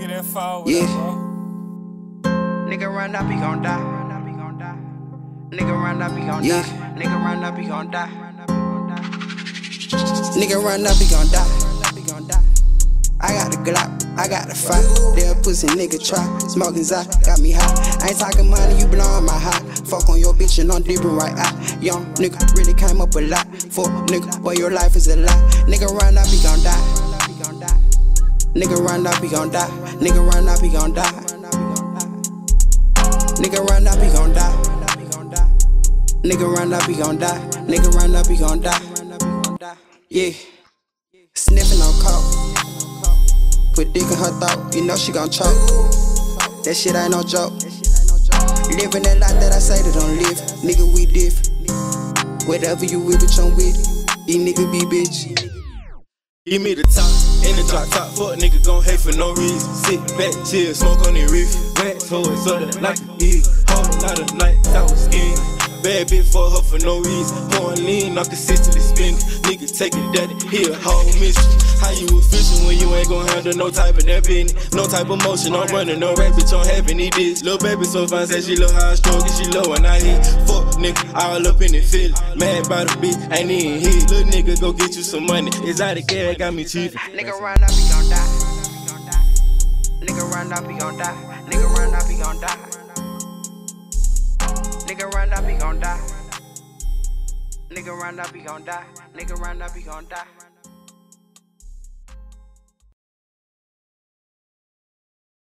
get that far with yeah. Nigga run up, he gon' die. Nigga run up, he gon' die. Nigga run up, he gon' die. Nigga run up, he gon' die. I got the Glock, I got the fire. That pussy nigga try, smoking Zai, got me high. I ain't talking money, you blowin' my high. Fuck on your bitch and I'm dipping right out. Young nigga really came up a lot. Fuck nigga, boy your life is a lie. Nigga run up, he gon' die. Nigga run up, he gon' die. Nigga run up, he gon' die. Nigga run up, he gon' die. Nigga run up, he gon' die. Nigga run up, he gon' die. Yeah. Sniffing on coke. Put dick in her throat, you know she gon' choke. That shit ain't no joke. Living that life that I say that don't live. Nigga, we different. Whatever you with, bitch, I'm with it. These niggas be bitch. Give me the top, in the drop top. Fuck nigga gon' hate for no reason. Sit back, chill, smoke on the reef. Wax hoe it so that like an egg. Whole lot of nights I was skin. Bad bitch for her for no reason. Pouring lean, I'm consistently spinning. Nigga take it, daddy, he a whole mission. How you efficient when you ain't gon' handle no type of that business? No type of motion, I'm running no rap, bitch, I'm having these bitch. Lil' baby so fine, say she love how I stroke it, she love when I hit. Fuck nigga, all up in the feeling. Mad by the bitch, ain't even hit. Little nigga, go get you some money. Exotic cat got me cheating. Nigga run up, he gon' die. Nigga run up, he gon' die. Nigga run up, he gon' die. Nigga run up, he gon' die. Nigga run up, he gon' die. Nigga run up, he gon' die.